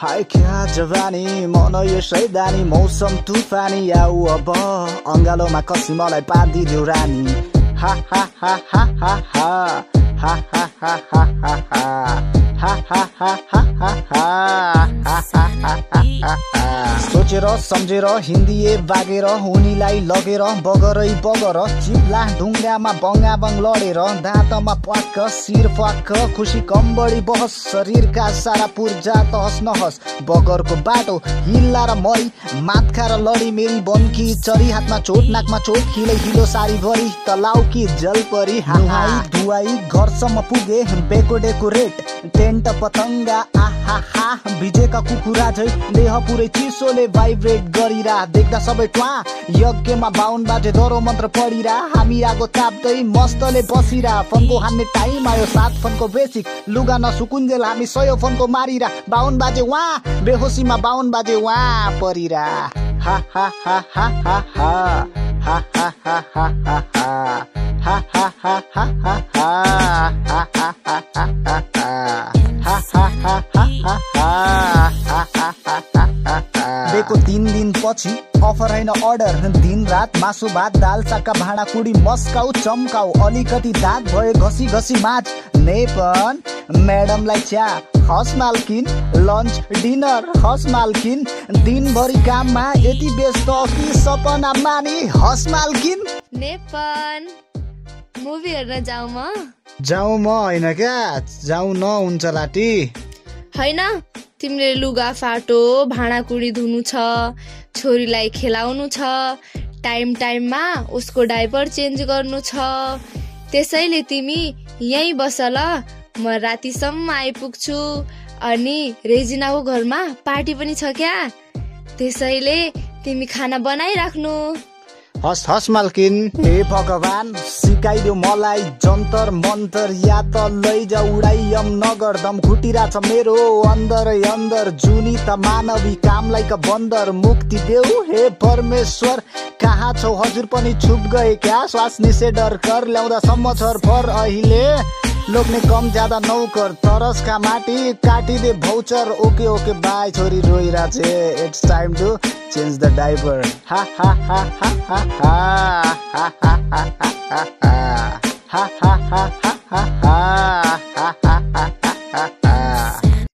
हाय क्या जवानी मन यो सैदानी मौसम तुफानी आऊ अब अंगालोमा कसी मलाई पार्दिदेऊ रानी हा हा हा हा हा हा हा हा हा हा हा हा हा हा हा हा सोचेर सम्झेर हिन्दी बागेर उनीलाई लगेर बगरै बगर चिप्ला ढुङ्गामा बङ्गाबङ लडेर दाँतमा प्वाक्क शिर फ्वाक्क खुसी कम बढी बहस शरीरका सारा पूर्जा तहस नहस बगरको बाटो हिल्ला र मरी मात्खा र लडी मेरी बनकी चरी हातमा चोट नाकमा चोट खिलै हिलो सारी भरी तलाउ कि जल परी हाई धुवाई घरसम्म पुगे बेकोडेको रेट टेन्ट पतङ्गा आहा हा भिजेका कुकुरा झै देह पुरै चिसोले भाइब्रेट गरिरा देख्दा सबै ट्वा यज्ञमा 52 बाजे दरो मन्त्र पढिरा हामी आगो ताप्दै मस्तले बसिरा फनको हान्ने टाइम आयो 7 फनको बेसिक लुगा नसुकुन्जेल हामी 100 फनको मारिरा 52 बाजे वा बेहोसीमा 52 बाजे वा परिरा हा हा हा हा हा हा हा हा हा हा हा ha ha ha ha ha ha ha ha ha ha ha बेको 3 दिन पछि अफर हैन अर्डर दिन रात मासु भात दाल साका भाँडा कुडी मस्काउ चम्काउ अलिकति दाग भयो घसी घसी माझ नेपन म्याडमलाई च्या हस मालकिन लन्च डिनर हस मालकिन दिनभरि काममा यति व्यस्त कि सपना मानी हस मालकिन नेपन मुभी हेर्न जाऊ म हैन क्या जाऊ न हुन्छ लाटी हैन तिमीले लुगा फाटो भाँडाकुडी धुनु छ छोरीलाई खेलाउनु छ टाइम टाइममा उसको डाइपर चेन्ज गर्नु छ त्यसैले तिमी यही बस ल म रातिसम्म आइपुग्छु अनि रेजिनाको घरमा पार्टी पनि छ क्या त्यसैले तिमी खाना बनाइराख्नु हस हस मालकिन हे भगवान सिकाइदेऊ मलाई जन्तर मन्तर या त लैजा उडाई यम नगर दम घुटिरा छ मेरो अन्दरै अन्दर जुनी त मानवी कामलाई क बन्दर मुक्ति देऊ हे परमेश्वर कहाँ छौ हजुर पनि छुप गए क्या श्वास निसे डर कर ल्याउँदा सम्म छर फर अहिले लोग्ने कम ज्यादा नौकर तरसका माटी काटिदे भौचर ओके ओके बाई छोरी रोइरा छे it's time to change the diaper हा हा हा हा हा हा हा हा हा हा हा हा हा हा